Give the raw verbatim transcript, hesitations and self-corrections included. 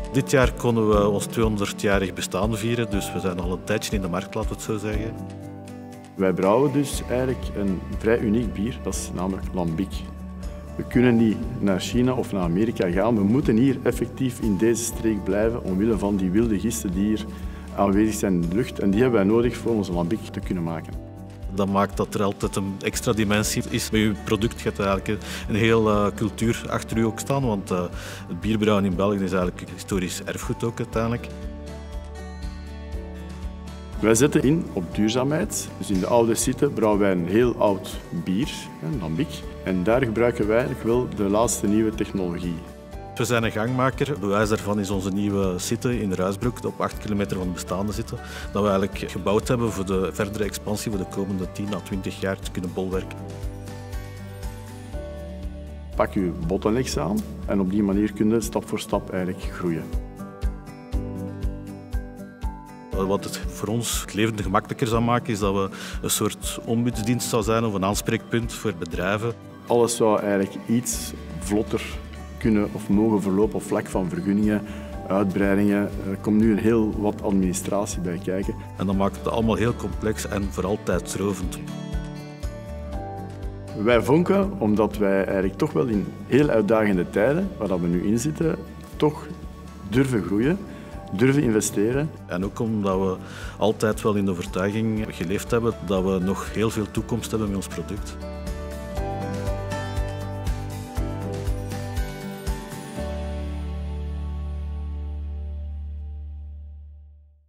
Dit jaar konden we ons tweehonderdjarig bestaan vieren, dus we zijn al een tijdje in de markt, laten we het zo zeggen. Wij brouwen dus eigenlijk een vrij uniek bier, dat is namelijk lambic. We kunnen niet naar China of naar Amerika gaan, we moeten hier effectief in deze streek blijven omwille van die wilde gisten die hier aanwezig zijn in de lucht en die hebben wij nodig voor onze lambic te kunnen maken. Dat maakt dat er altijd een extra dimensie is met je product. Je hebt eigenlijk een hele uh, cultuur achter u ook staan, want uh, het bierbrouwen in België is eigenlijk historisch erfgoed ook uiteindelijk. Wij zetten in op duurzaamheid. Dus in de oude site brouwen wij een heel oud bier, een lambic. En daar gebruiken wij eigenlijk wel de laatste nieuwe technologie. We zijn een gangmaker. Bewijs daarvan is onze nieuwe site in Ruisbroek, op acht kilometer van de bestaande site. Dat we eigenlijk gebouwd hebben voor de verdere expansie voor de komende tien à twintig jaar te kunnen bolwerken. Pak je bottlenecks aan en op die manier kun je stap voor stap eigenlijk groeien. Wat het voor ons het leven gemakkelijker zou maken, is dat we een soort ombudsdienst zou zijn of een aanspreekpunt voor bedrijven. Alles zou eigenlijk iets vlotter kunnen of mogen verlopen op vlak van vergunningen, uitbreidingen. Er komt nu een heel wat administratie bij kijken. En dat maakt het allemaal heel complex en vooral tijdsrovend. Wij vonken omdat wij eigenlijk toch wel in heel uitdagende tijden, waar we nu in zitten, toch durven groeien, durven investeren. En ook omdat we altijd wel in de overtuiging geleefd hebben dat we nog heel veel toekomst hebben met ons product.